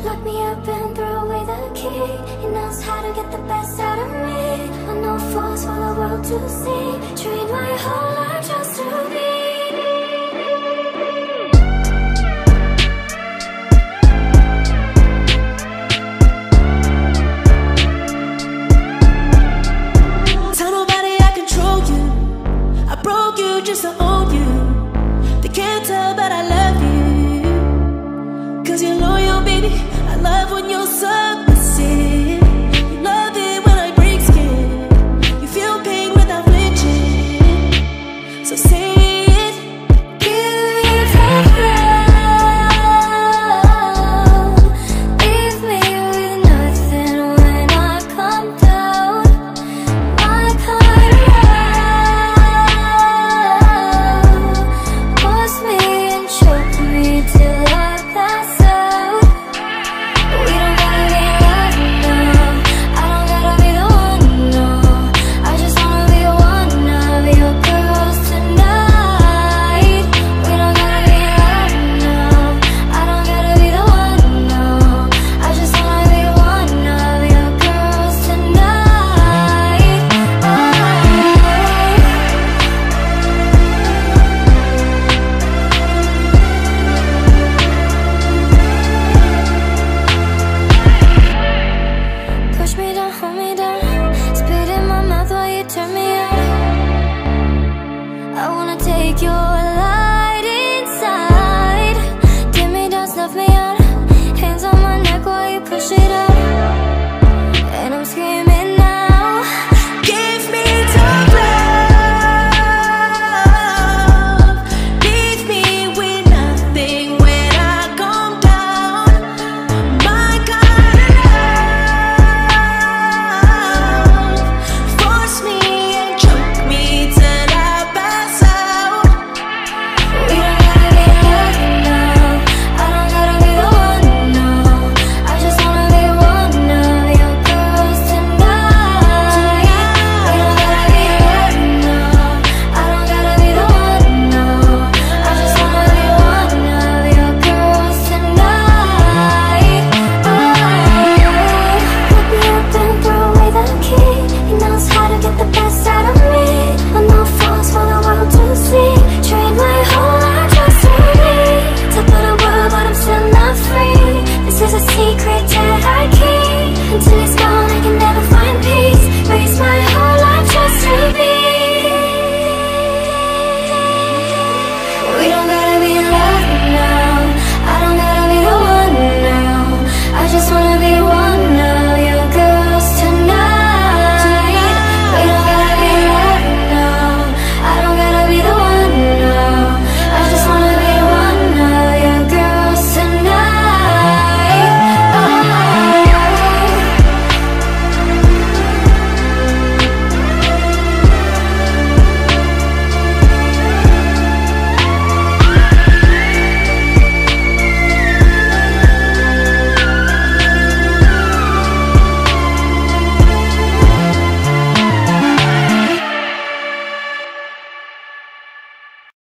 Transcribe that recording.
Lock me up and throw away the key. He knows how to get the best out of me. With no force for the world to see. Train my whole life just to be. Tell nobody I control you. I broke you just to own you. They can't tell but I love you. 'Cause you're loyal, baby. I love when you're submissive.